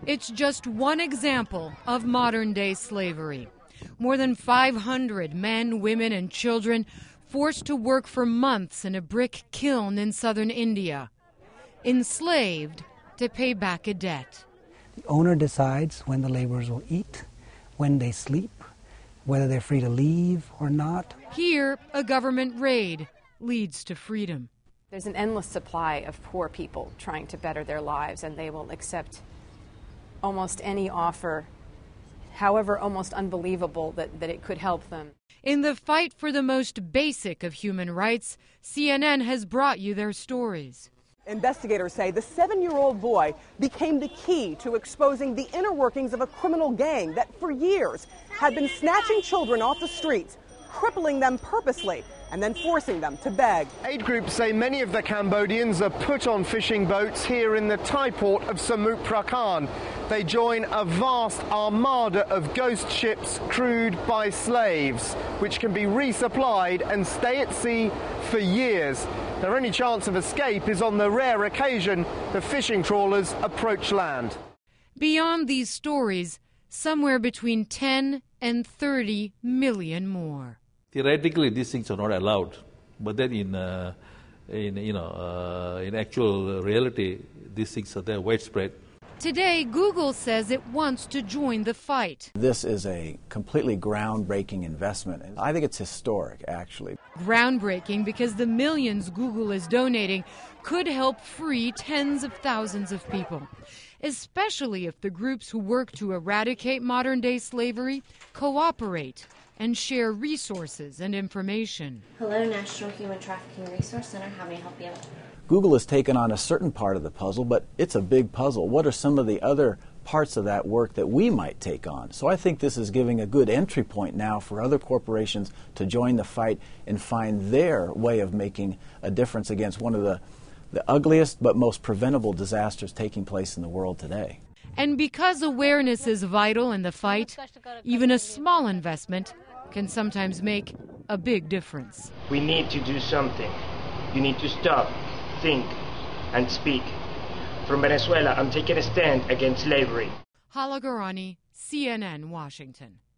It's just one example of modern-day slavery. More than 500 men, women, and children forced to work for months in a brick kiln in southern India, enslaved to pay back a debt. The owner decides when the laborers will eat, when they sleep, whether they're free to leave or not. Here, a government raid leads to freedom. There's an endless supply of poor people trying to better their lives, and they will accept almost any offer, however almost unbelievable that it could help them. In the fight for the most basic of human rights, CNN has brought you their stories. Investigators say the 7-year-old boy became the key to exposing the inner workings of a criminal gang that for years had been snatching children off the streets, crippling them purposely, and then forcing them to beg. Aid groups say many of the Cambodians are put on fishing boats here in the Thai port of Samut Prakan. They join a vast armada of ghost ships crewed by slaves, which can be resupplied and stay at sea for years. Their only chance of escape is on the rare occasion the fishing trawlers approach land. Beyond these stories, somewhere between 10 and 30 million more. Theoretically, these things are not allowed, but then in actual reality, these things are there widespread. Today, Google says it wants to join the fight. This is a completely groundbreaking investment. I think it's historic, actually. Groundbreaking because the millions Google is donating could help free tens of thousands of people, especially if the groups who work to eradicate modern-day slavery cooperate and share resources and information. Hello, National Human Trafficking Resource Center. How may I help you? Google has taken on a certain part of the puzzle, but it's a big puzzle. What are some of the other parts of that work that we might take on? So I think this is giving a good entry point now for other corporations to join the fight and find their way of making a difference against one of the ugliest but most preventable disasters taking place in the world today. And because awareness is vital in the fight, even a small investment can sometimes make a big difference. We need to do something. You need to stop, think, and speak. From Venezuela, I'm taking a stand against slavery. Hala Gorani, CNN, Washington.